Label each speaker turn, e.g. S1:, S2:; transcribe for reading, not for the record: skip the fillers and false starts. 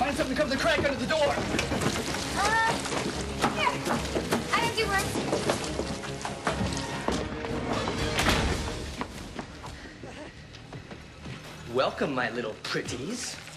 S1: Find something to cover the crack under the door.
S2: Here. I don't do work.
S1: Welcome, my little pretties.